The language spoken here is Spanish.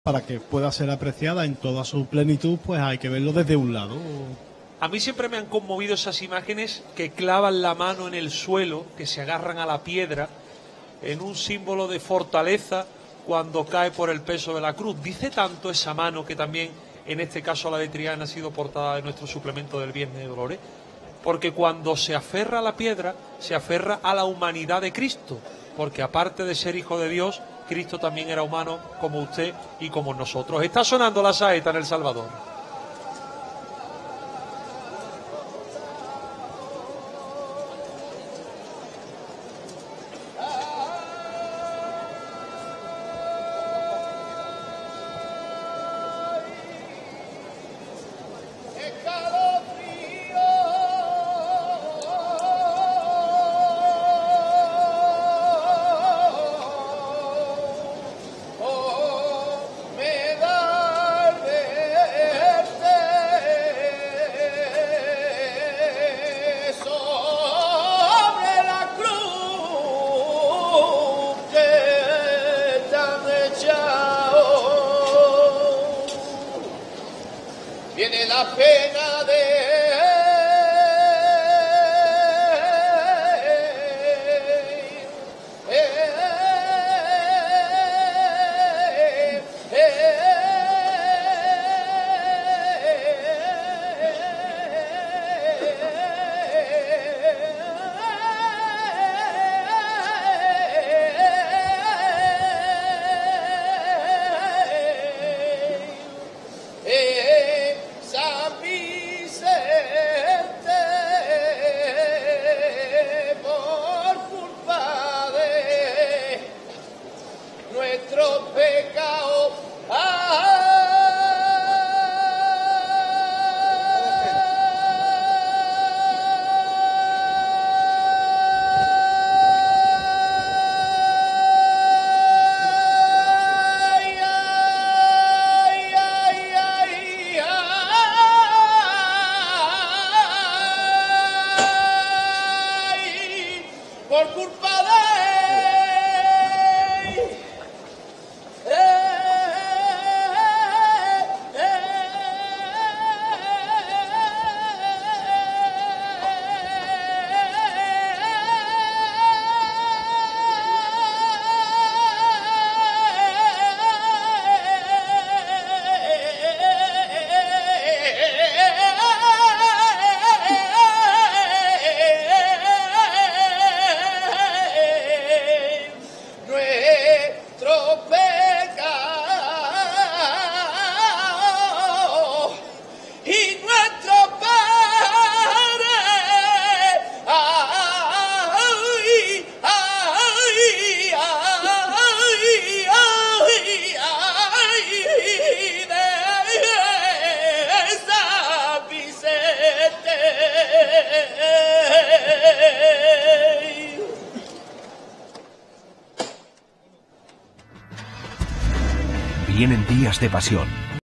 para que pueda ser apreciada en toda su plenitud, pues hay que verlo desde un lado. A mí siempre me han conmovido esas imágenes que clavan la mano en el suelo, que se agarran a la piedra, en un símbolo de fortaleza cuando cae por el peso de la cruz. Dice tanto esa mano, que también en este caso la de Triana ha sido portada de nuestro suplemento del Viernes de Dolores, porque cuando se aferra a la piedra, se aferra a la humanidad de Cristo, porque aparte de ser hijo de Dios, Cristo también era humano como usted y como nosotros. Está sonando la saeta en El Salvador. Viene la pena San Vicente, por culpa de nuestros pecados. Por culpa nuestro pecado y nuestro Padre, de San Vicente. Vienen días de pasión,